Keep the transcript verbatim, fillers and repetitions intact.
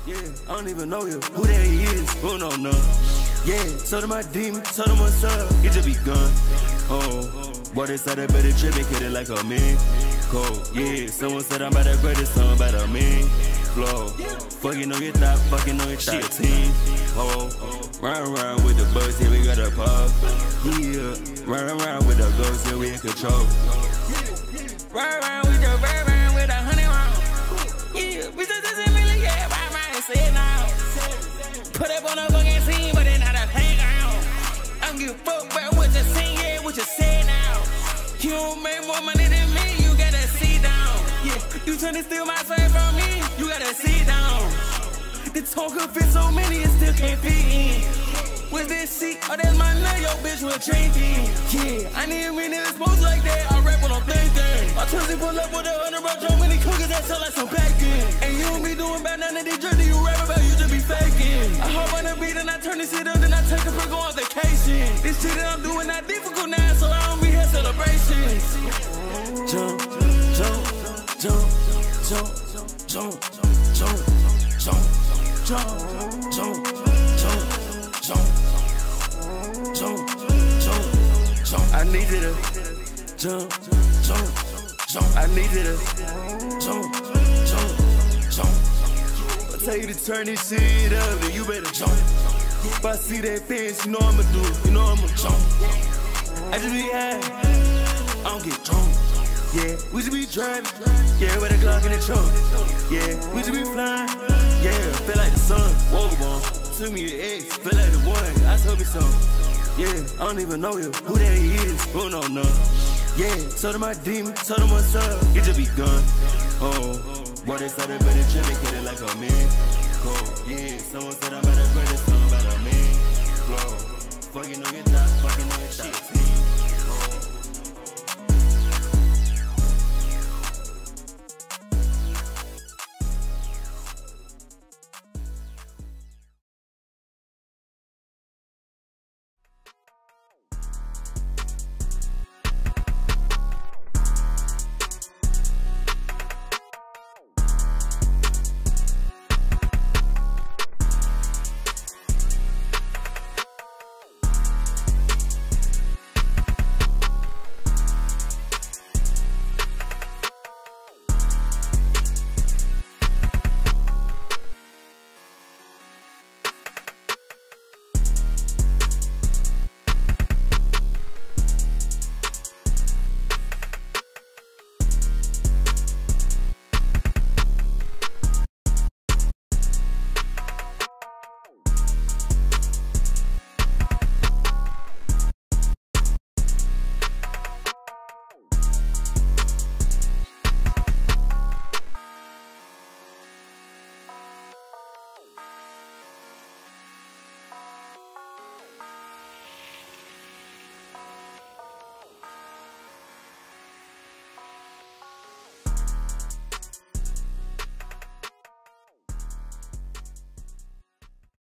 Yeah, I don't even know you. Who that he is? Who no no. Yeah, told him my demon, told him what's up. It just be gone. Oh, boy, they said I better trip and get it like a man. Cold, yeah. Someone said I'm about the greatest song about a man. Flow, fucking on your top, fucking on your shit team. Oh, run around with the bugs, yeah, we got a pop. Yeah, run around with the ghosts, yeah, we in control. Run around with the run around with a honey round. Yeah, bitches doesn't really yeah, run around and say it now. Put up on a fucking scene, but it's not a playground. I don't give a fuck about what you sing, yeah, what you say now. You don't make more money than me, you gotta sit down. Yeah, you tryna steal my fame from me, you gotta sit down. The tone could fit so many, it still can't fit in. With this shit, oh that's my name, your bitch will change it. Yeah, I need a minute exposed like that, I rap what I'm thinking. My twins pull up with a hundred rock drum when he cook it, that sound like some bacon. And you don't be doing bad, none of these dirty you rap about, you just be faking. I hop on the beat and I turn this shit up, then I take a break on vacation. This shit that I'm doing not difficult now, so I don't be here celebrations. Jump, jump, jump, jump, jump, jump, jump, jump, jump, jump, jump, jump, jump, jump. I need you to jump, jump, jump. I need you to jump, jump, jump. I tell you to turn this shit up, and you better jump. If I see that fence, you know I'ma do it. You know I'ma jump. I just be high, I don't get drunk. Yeah, we just be driving. Yeah, with a Glock in the trunk. Yeah, we just be flying. Yeah, feel like the sun. Woke on. Took me an ex, feel like the one. I told me something. Yeah, I don't even know you. Who that he is? Who no no. Yeah, told him my demon, told him what's up. It just be gone. Oh, boy, they said they better trip and get it like a man. Cold, yeah. Someone said I'm about the greatest song about a man. Flow, fucking on your top, fucking on your shit.